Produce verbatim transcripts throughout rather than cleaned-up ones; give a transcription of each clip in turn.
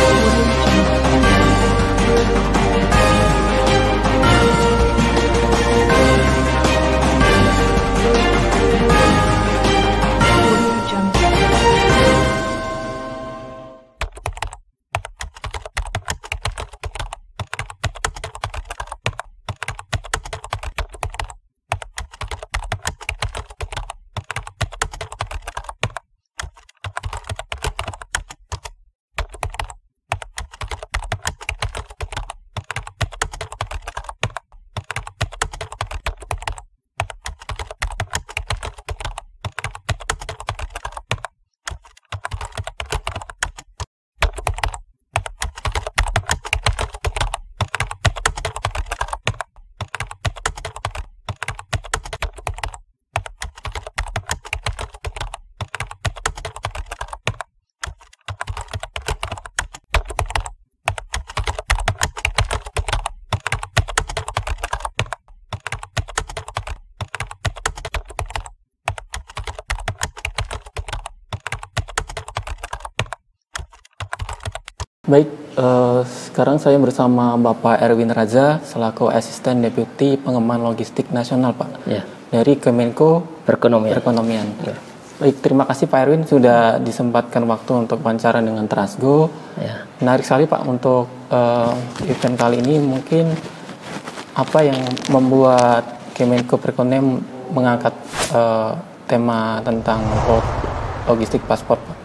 Baik, eh, sekarang saya bersama Bapak Erwin Raza selaku Asisten Deputi Pengembangan Logistik Nasional, Pak, ya, dari Kemenko Perekonomian. Perekonomian. Ya. Baik, terima kasih Pak Erwin sudah disempatkan waktu untuk wawancara dengan Trasgo. Ya. Menarik sekali Pak untuk uh, event kali ini. Mungkin apa yang membuat Kemenko Perekonomian mengangkat uh, tema tentang logistik paspor, Pak?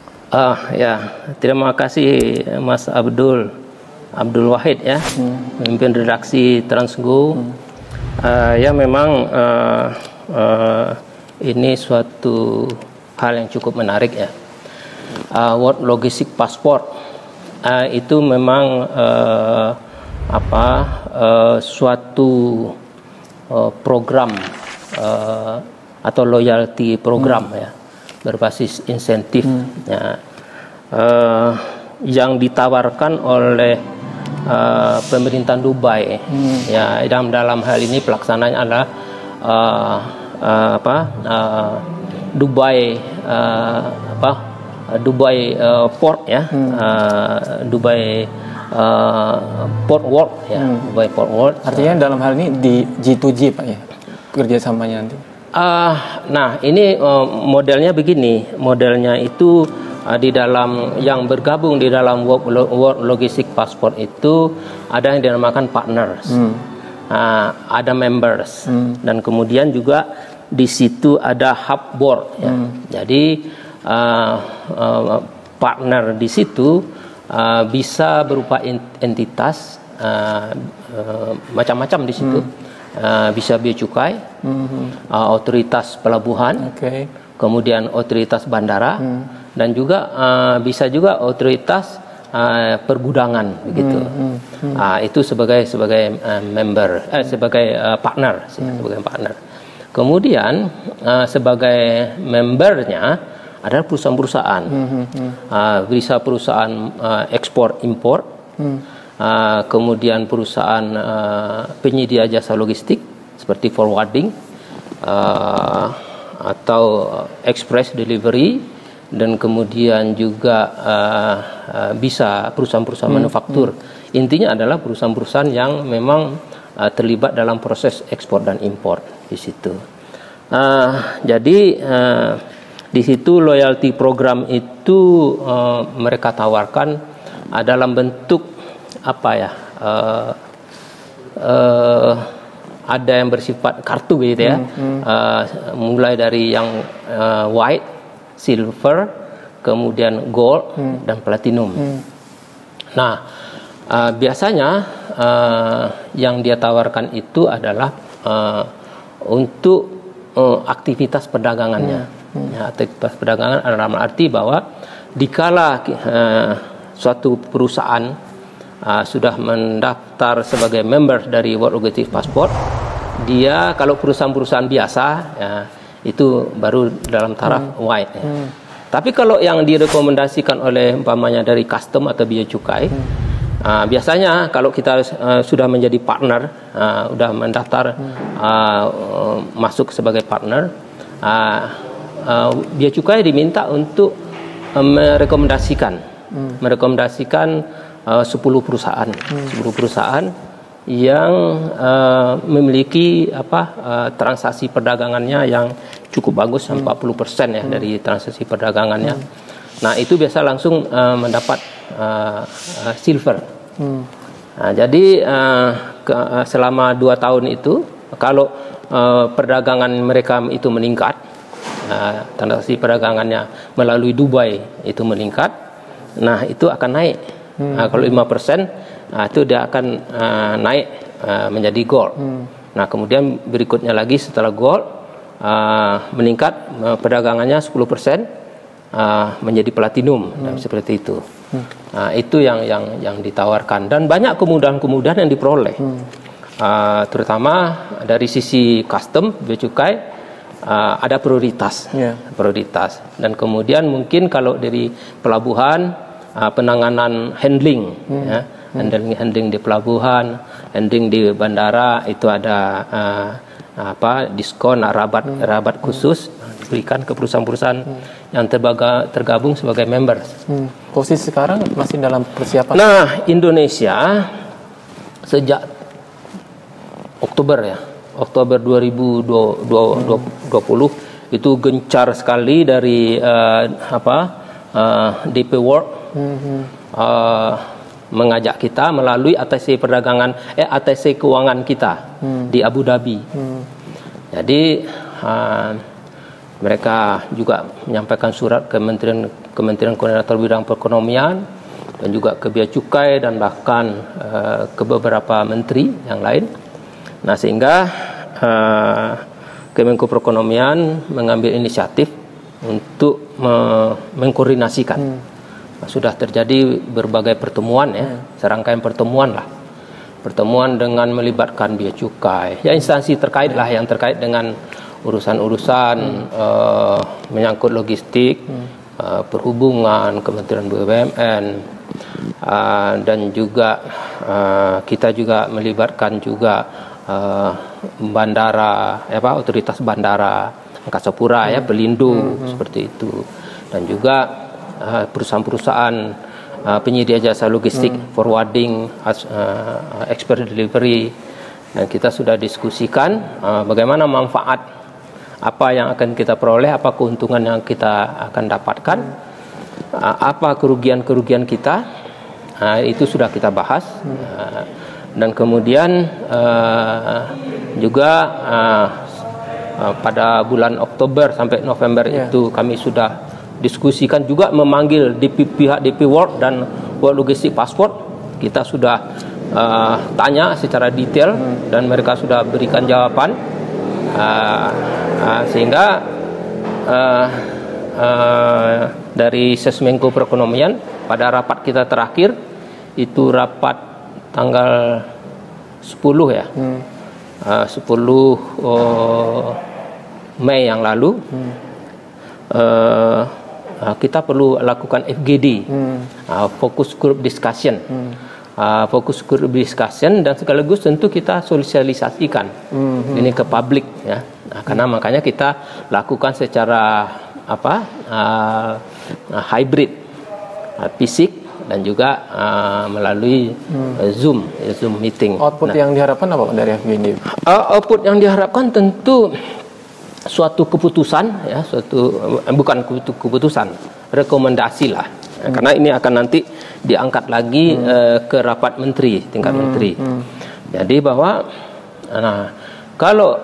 Ah ya, terima kasih Mas Abdul Abdul Wahid ya, hmm. pemimpin redaksi Transgo. Hmm. Uh, ya memang uh, uh, ini suatu hal yang cukup menarik ya. Uh, World Logistic Passport uh, itu memang uh, apa uh, suatu uh, program uh, atau loyalty program hmm. ya, berbasis insentif hmm. ya, uh, yang ditawarkan oleh uh, pemerintahan Dubai hmm. ya. Dalam dalam hal ini pelaksanaannya adalah uh, uh, apa uh, Dubai uh, apa Dubai uh, Port ya, hmm. uh, Dubai uh, Port World ya, hmm. Dubai Port World. Artinya uh, dalam hal ini di G dua G Pak ya, kerjasamanya nanti. Uh, nah ini uh, modelnya begini, modelnya itu uh, di dalam yang bergabung di dalam World, World Logistic Passport itu ada yang dinamakan partners, hmm. uh, ada members, hmm. dan kemudian juga di situ ada hub board ya. Hmm. Jadi uh, uh, partner di situ uh, bisa berupa entitas uh, uh, macam-macam di situ. Hmm. Uh, bisa bea cukai, mm-hmm. uh, otoritas pelabuhan, okay. kemudian otoritas bandara, mm. dan juga uh, bisa juga otoritas uh, pergudangan begitu. Mm-hmm. Uh, itu sebagai sebagai uh, member, eh, sebagai uh, partner, mm. sebagai partner. Kemudian uh, sebagai membernya adalah perusahaan-perusahaan, mm-hmm. uh, bisa perusahaan uh, ekspor impor. Mm. Uh, kemudian perusahaan uh, penyedia jasa logistik seperti forwarding uh, atau express delivery, dan kemudian juga uh, uh, bisa perusahaan-perusahaan hmm. manufaktur. Hmm. Intinya adalah perusahaan-perusahaan yang memang uh, terlibat dalam proses ekspor dan impor di situ. Uh, jadi uh, di situ loyalty program itu uh, mereka tawarkan uh, dalam bentuk apa ya, uh, uh, ada yang bersifat kartu gitu ya, hmm, hmm. Uh, mulai dari yang uh, white, silver, kemudian gold, hmm. dan platinum. Hmm. Nah, uh, biasanya uh, yang dia tawarkan itu adalah uh, untuk uh, aktivitas perdagangannya. Hmm. Hmm. Ya, aktivitas perdagangan dalam arti bahwa dikala uh, suatu perusahaan Uh, sudah mendaftar sebagai member dari World Logistic Passport, dia kalau perusahaan-perusahaan biasa ya, itu baru dalam taraf hmm. white ya. Hmm. Tapi kalau yang direkomendasikan oleh umpamanya dari custom atau bea cukai, hmm. uh, biasanya kalau kita uh, sudah menjadi partner, uh, sudah mendaftar hmm. uh, uh, masuk sebagai partner, uh, uh, bea cukai diminta untuk uh, merekomendasikan hmm. merekomendasikan uh, sepuluh perusahaan, hmm. sepuluh perusahaan yang uh, memiliki apa uh, transaksi perdagangannya yang cukup bagus, hmm. empat puluh persen ya hmm. dari transaksi perdagangannya. Hmm. Nah, itu biasa langsung uh, mendapat uh, uh, silver. Hmm. Nah, jadi uh, ke, uh, selama dua tahun itu, kalau uh, perdagangan mereka itu meningkat, uh, transaksi perdagangannya melalui Dubai itu meningkat, nah itu akan naik. Hmm. Nah, kalau lima persen, nah, itu dia akan uh, naik uh, menjadi gold. Hmm. Nah, kemudian berikutnya lagi setelah gold uh, meningkat uh, perdagangannya sepuluh persen uh, menjadi platinum, hmm. dan seperti itu. Hmm. Nah, itu yang yang yang ditawarkan dan banyak kemudahan-kemudahan yang diperoleh, hmm. uh, terutama dari sisi custom bea cukai uh, ada prioritas, yeah. prioritas dan kemudian mungkin kalau dari pelabuhan uh, penanganan handling, hmm. ya, handling handling di pelabuhan, handling di bandara itu ada uh, apa diskon rabat hmm. rabat khusus diberikan ke perusahaan-perusahaan hmm. yang terbaga, tergabung sebagai members. Hmm. Posisi sekarang masih dalam persiapan. Nah, Indonesia sejak Oktober ya, Oktober dua ribu dua puluh hmm. itu gencar sekali dari uh, apa uh, D P World hmm. uh, mengajak kita melalui A T C perdagangan, eh A T C keuangan kita hmm. di Abu Dhabi. Hmm. Jadi uh, mereka juga menyampaikan surat ke Kementerian Kementerian Koordinator Bidang Perekonomian dan juga ke Bea Cukai dan bahkan uh, ke beberapa menteri yang lain. Nah, sehingga uh, Kemenko Perekonomian mengambil inisiatif untuk me- mengkoordinasikan. Hmm. Nah, sudah terjadi berbagai pertemuan ya, hmm. serangkaian pertemuan lah. Pertemuan dengan melibatkan Bea Cukai, ya instansi terkait lah yang terkait dengan urusan-urusan hmm. uh, menyangkut logistik, hmm. uh, perhubungan, Kementerian B U M N, uh, dan juga uh, kita juga melibatkan juga uh, bandara, apa otoritas bandara, Angkasa Pura hmm. ya, Pelindo hmm. seperti itu, dan juga uh, perusahaan-perusahaan uh, penyedia jasa logistik, hmm. forwarding, uh, expert delivery, dan kita sudah diskusikan uh, bagaimana manfaat apa yang akan kita peroleh, apa keuntungan yang kita akan dapatkan, apa kerugian-kerugian kita, itu sudah kita bahas. Dan kemudian juga pada bulan Oktober sampai November yeah. itu kami sudah diskusikan juga memanggil D P, pihak D P World dan World Logistic Passport. Kita sudah tanya secara detail dan mereka sudah berikan jawaban. Uh, uh, sehingga uh, uh, dari Sesmenko Perekonomian pada rapat kita terakhir itu rapat tanggal sepuluh ya, hmm. uh, sepuluh uh, Mei yang lalu, hmm. uh, uh, kita perlu lakukan F G D, hmm. uh, Focus Group Discussion. Hmm. Uh, fokus group discussion dan sekaligus tentu kita sosialisasikan mm-hmm. ini ke publik ya. Nah, karena mm-hmm. makanya kita lakukan secara apa uh, uh, hybrid, uh, fisik dan juga uh, melalui mm. uh, Zoom, ya, Zoom meeting. Output nah, yang diharapkan apa dari F G D? Uh, output yang diharapkan tentu suatu keputusan ya, suatu uh, bukan keputusan, rekomendasi lah. Ya, hmm. Karena ini akan nanti diangkat lagi hmm. uh, ke rapat menteri, tingkat hmm. menteri. Hmm. Jadi bahwa, nah kalau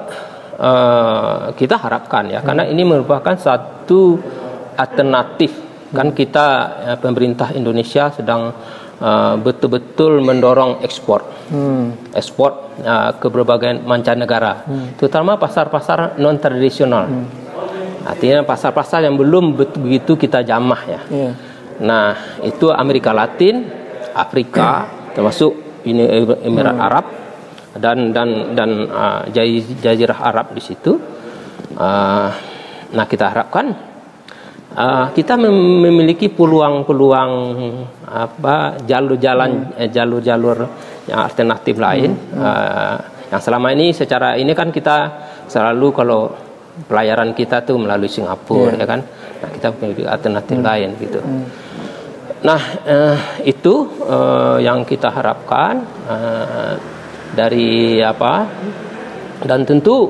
uh, kita harapkan ya, hmm. karena ini merupakan satu alternatif, hmm. kan kita ya, pemerintah Indonesia sedang uh, betul-betul mendorong ekspor, hmm. ekspor uh, ke berbagai mancanegara, hmm. terutama pasar-pasar non tradisional. Hmm. Artinya pasar-pasar yang belum begitu kita jamah ya. Yeah. Nah, itu Amerika Latin, Afrika, termasuk ini Emirat hmm. Arab dan dan dan uh, Jazirah Arab di situ. Uh, nah, kita harapkan uh, kita memiliki peluang-peluang apa jalur-jalan hmm. eh, jalur-jalur yang alternatif lain. Hmm. Uh, yang selama ini secara ini kan kita selalu kalau pelayaran kita tuh melalui Singapura, yeah. ya kan. Nah, kita memiliki alternatif hmm. lain gitu. Hmm. Nah, uh, itu uh, yang kita harapkan uh, dari apa? Dan tentu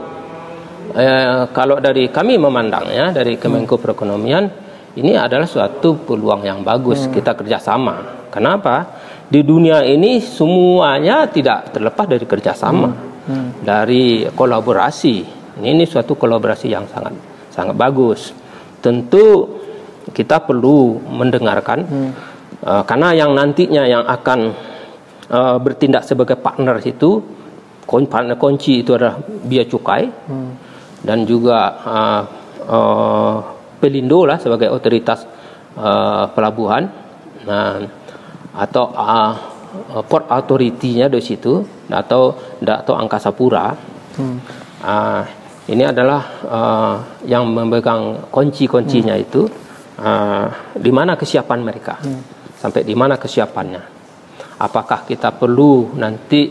uh, kalau dari kami memandangnya dari Kemenko Perekonomian, ini adalah suatu peluang yang bagus hmm. kita kerjasama. Kenapa? Di dunia ini semuanya tidak terlepas dari kerjasama, hmm. Hmm. dari kolaborasi. Ini, ini suatu kolaborasi yang sangat sangat bagus. Tentu kita perlu mendengarkan hmm. uh, karena yang nantinya yang akan uh, bertindak sebagai partner itu partner kunci itu adalah bea cukai hmm. dan juga uh, uh, Pelindo lah sebagai otoritas uh, pelabuhan nah, atau uh, port authority-nya di situ atau atau Angkasa Pura. Hmm. Uh, ini adalah uh, yang memegang kunci-kuncinya hmm. itu. Uh, di mana kesiapan mereka, hmm. sampai di mana kesiapannya? Apakah kita perlu nanti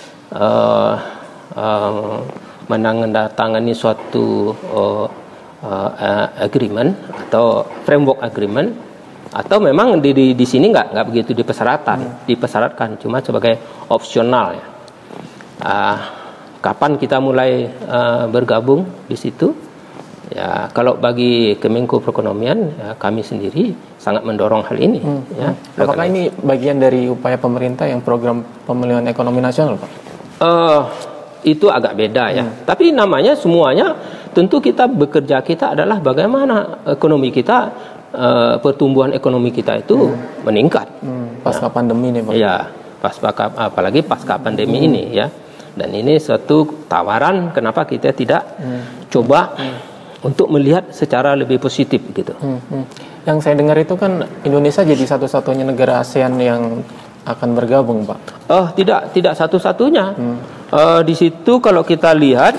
uh, uh, menandatangani suatu uh, uh, agreement atau framework agreement, atau memang di di, di sini nggak nggak begitu dipersyaratkan, hmm. dipersyaratkan cuma sebagai opsional ya. Uh, kapan kita mulai uh, bergabung di situ? Ya, kalau bagi Kemenko Perekonomian, ya, kami sendiri sangat mendorong hal ini. Hmm. Ya, apakah ini bagian dari upaya pemerintah yang program pemulihan ekonomi nasional, Pak? Uh, itu agak beda ya. Hmm. Tapi namanya semuanya, tentu kita bekerja kita adalah bagaimana ekonomi kita, uh, pertumbuhan ekonomi kita itu hmm. meningkat. Hmm. Pasca ya. pandemi nih, Pak. Ya, pasca apalagi pasca pandemi hmm. ini ya. Dan ini suatu tawaran kenapa kita tidak hmm. coba. Hmm. untuk melihat secara lebih positif gitu. Hmm, hmm. Yang saya dengar itu kan Indonesia jadi satu-satunya negara ASEAN yang akan bergabung, Pak. Oh, tidak, tidak satu-satunya. Hmm. Uh, di situ kalau kita lihat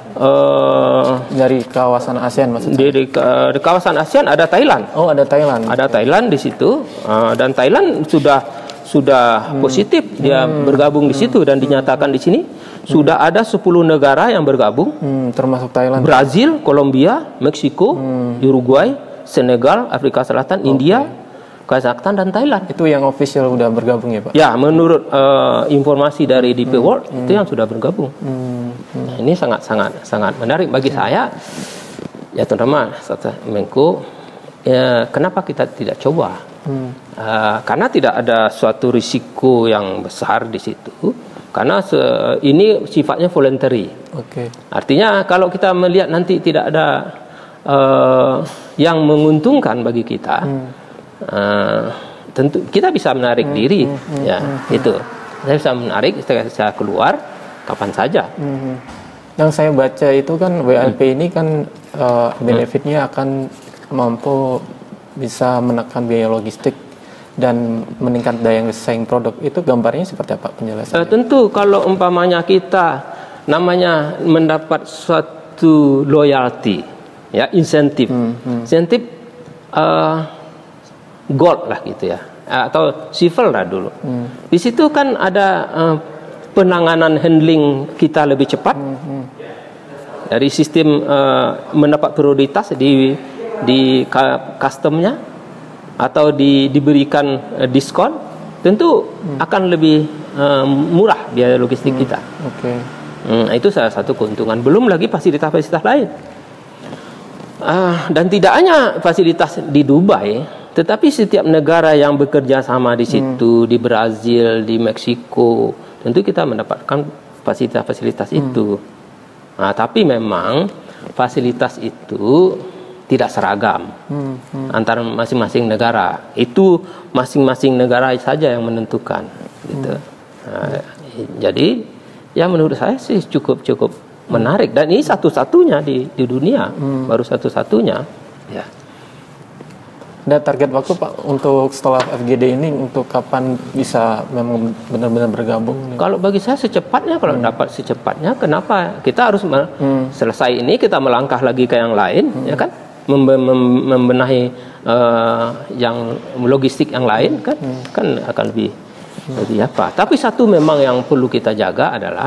uh, dari kawasan ASEAN maksudnya. Di, di, uh, di kawasan ASEAN ada Thailand. Oh, ada Thailand. Ada Thailand di situ uh, dan Thailand sudah sudah hmm. positif dia hmm. bergabung di situ dan dinyatakan di sini. Sudah ada sepuluh negara yang bergabung, hmm, termasuk Thailand, Brazil, Kolombia, Meksiko, hmm. Uruguay, Senegal, Afrika Selatan, okay. India, Kazakhstan dan Thailand. Itu yang official sudah bergabung ya, Pak? Ya, menurut uh, informasi dari D P hmm. World hmm. itu yang sudah bergabung. Hmm. Hmm. Nah, ini sangat sangat sangat menarik bagi hmm. saya. Ya, teman-teman, Menko, ya, kenapa kita tidak coba? Hmm. Uh, karena tidak ada suatu risiko yang besar di situ. Karena se ini sifatnya voluntary. Okay. Artinya kalau kita melihat nanti tidak ada uh, yang menguntungkan bagi kita, hmm. uh, tentu kita bisa menarik hmm. diri, hmm. Hmm. ya hmm. itu. Saya bisa menarik, saya keluar kapan saja. Hmm. Yang saya baca itu kan W L P hmm. ini kan uh, benefitnya akan mampu bisa menekan biaya logistik dan meningkat daya saing produk. Itu gambarnya seperti apa penjelasannya? Uh, tentu kalau umpamanya kita namanya mendapat suatu loyalty, ya insentif, hmm, hmm. insentif uh, gold lah gitu ya, atau silver lah dulu. Hmm. Di situ kan ada uh, penanganan handling kita lebih cepat hmm, hmm. dari sistem uh, mendapat prioritas di di customnya. Atau di, diberikan uh, diskon, tentu hmm. akan lebih uh, murah biaya logistik hmm. kita. Okay. Hmm, itu salah satu keuntungan. Belum lagi fasilitas-fasilitas lain. Uh, dan tidak hanya fasilitas di Dubai, tetapi setiap negara yang bekerja sama di situ, hmm. di Brazil, di Meksiko, tentu kita mendapatkan fasilitas-fasilitas hmm. itu. Nah, tapi memang fasilitas itu tidak seragam hmm, hmm. antara masing-masing negara. Itu masing-masing negara saja yang menentukan gitu. Hmm. Nah, jadi ya menurut saya sih cukup cukup hmm. menarik dan ini satu-satunya di di dunia, hmm. baru satu-satunya ya. Ada target waktu Pak untuk setelah F G D ini untuk kapan bisa memang benar-benar bergabung? Kalau bagi saya secepatnya, kalau hmm. dapat secepatnya, kenapa kita harus hmm. selesai ini kita melangkah lagi ke yang lain, hmm. ya kan? Membenahi uh, yang logistik yang lain kan hmm. kan akan lebih hmm. lebih apa. Tapi satu memang yang perlu kita jaga adalah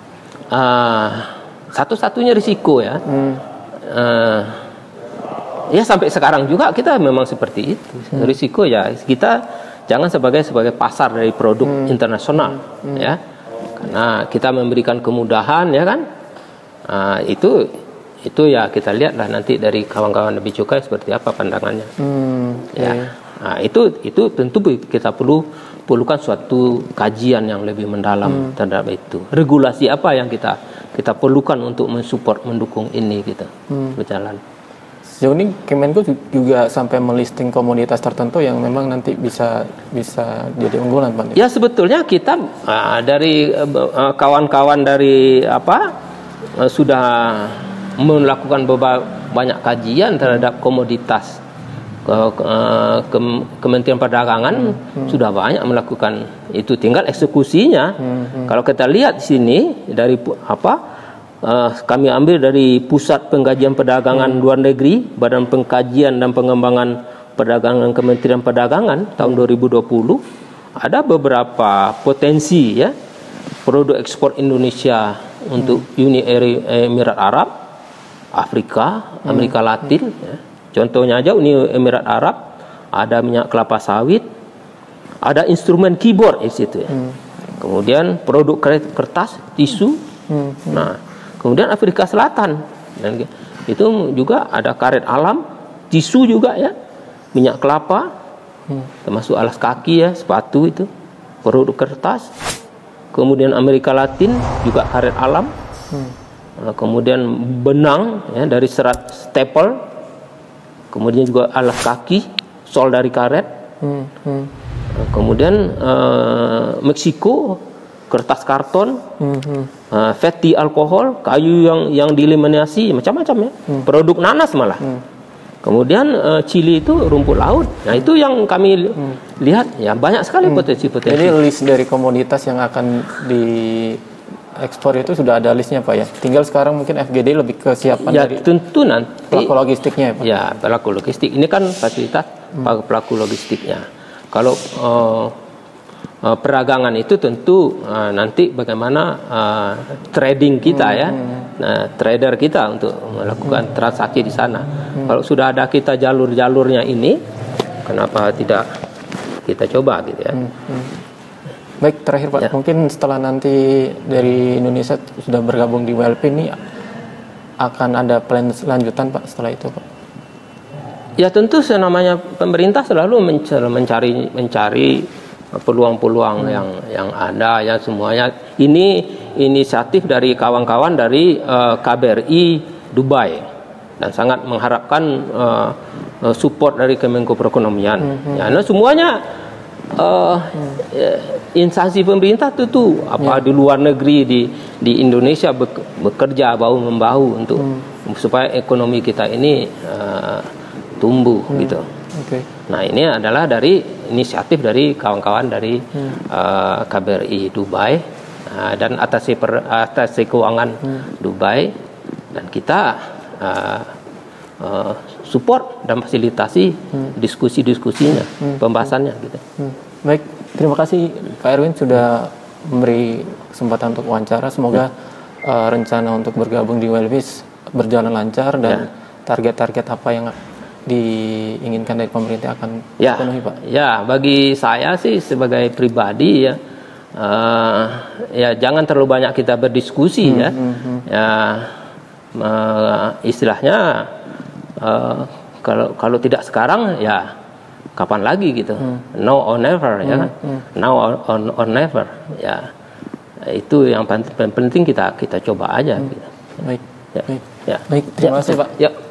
uh, satu-satunya risiko ya hmm. uh, ya sampai sekarang juga kita memang seperti itu. Hmm. Risiko ya kita jangan sebagai sebagai pasar dari produk hmm. internasional, hmm. ya, karena kita memberikan kemudahan, ya kan, nah, itu itu ya kita lihatlah nanti dari kawan-kawan Bea Cukai seperti apa pandangannya, hmm. ya, yeah. Nah, itu itu tentu kita perlu perlukan suatu kajian yang lebih mendalam hmm. terhadap itu. Regulasi apa yang kita kita perlukan untuk mensupport mendukung ini gitu hmm. berjalan. Sejauh ini Kemenko juga sampai melisting komoditas tertentu yang memang nanti bisa bisa jadi unggulan, Pak. Ya sebetulnya kita uh, dari uh, kawan-kawan dari apa uh, sudah melakukan banyak kajian terhadap komoditas. Ke, ke, ke, Kementerian Perdagangan hmm. sudah banyak melakukan itu, tinggal eksekusinya. Hmm. Kalau kita lihat di sini dari apa uh, kami ambil dari Pusat Pengkajian Perdagangan hmm. Luar Negeri, Badan Pengkajian dan Pengembangan Perdagangan Kementerian Perdagangan tahun dua ribu dua puluh, ada beberapa potensi ya produk ekspor Indonesia hmm. untuk Uni Emirat Arab, Afrika, Amerika hmm. Latin. Ya. Contohnya aja Uni Emirat Arab ada minyak kelapa sawit, ada instrumen keyboard di situ ya. Hmm. Kemudian produk kertas, tisu. Hmm. Nah, kemudian Afrika Selatan dan itu juga ada karet alam, tisu juga ya, minyak kelapa, hmm. termasuk alas kaki ya, sepatu itu, produk kertas. Kemudian Amerika Latin juga karet alam. Hmm. Nah, kemudian benang ya dari serat staple. Kemudian juga alas kaki, sol dari karet. Hmm, hmm. Kemudian uh, Meksiko, kertas karton, hmm, hmm. Uh, fatty alkohol, kayu yang yang dilaminasi, macam-macam ya. Hmm. Produk nanas malah. Hmm. Kemudian uh, Chili itu rumput laut. Nah itu yang kami hmm. lihat ya banyak sekali potensi-potensi. Hmm. Jadi list dari komoditas yang akan di ekspor itu sudah ada listnya, Pak ya. Tinggal sekarang mungkin F G D lebih kesiapan ya, dari tentu nanti pelaku logistiknya ya, Pak. Ya, pelaku logistik. Ini kan fasilitas hmm. pelaku logistiknya. Kalau uh, uh, perdagangan itu tentu uh, nanti bagaimana uh, trading kita hmm. ya. Nah, trader kita untuk melakukan hmm. transaksi di sana. Hmm. Kalau sudah ada kita jalur-jalurnya ini, kenapa tidak kita coba gitu ya. Hmm. Hmm. Baik, terakhir Pak, ya. Mungkin setelah nanti dari Indonesia sudah bergabung di W L P ini akan ada plan lanjutan Pak setelah itu, Pak? Ya tentu namanya pemerintah selalu mencari mencari peluang-peluang hmm. yang yang ada ya semuanya. Ini inisiatif dari kawan-kawan dari uh, K B R I Dubai dan sangat mengharapkan uh, support dari Kemenko Perekonomian. Hmm. Ya, nah semuanya Uh, hmm. instansi pemerintah tentu apa ya. Di luar negeri di di Indonesia bekerja bahu membahu untuk hmm. supaya ekonomi kita ini uh, tumbuh hmm. gitu. Okay. Nah ini adalah dari inisiatif dari kawan-kawan dari hmm. uh, K B R I Dubai uh, dan atase per, atase keuangan hmm. Dubai dan kita uh, uh, support dan fasilitasi hmm. diskusi-diskusinya, hmm. pembahasannya gitu. Hmm. Baik, terima kasih Pak Erwin sudah memberi kesempatan untuk wawancara. Semoga ya. uh, rencana untuk bergabung di W L P berjalan lancar dan target-target ya. apa yang diinginkan dari pemerintah akan ya. dipenuhi, Pak. Ya, bagi saya sih sebagai pribadi ya, uh, ya jangan terlalu banyak kita berdiskusi hmm, ya, hmm, hmm. ya uh, istilahnya. Uh, kalau kalau tidak sekarang ya kapan lagi gitu hmm. now or never hmm. ya kan hmm. now or, or, or never ya itu yang penting, penting kita kita coba aja hmm. gitu. Baik ya. baik ya baik terima ya. kasih Pak ya.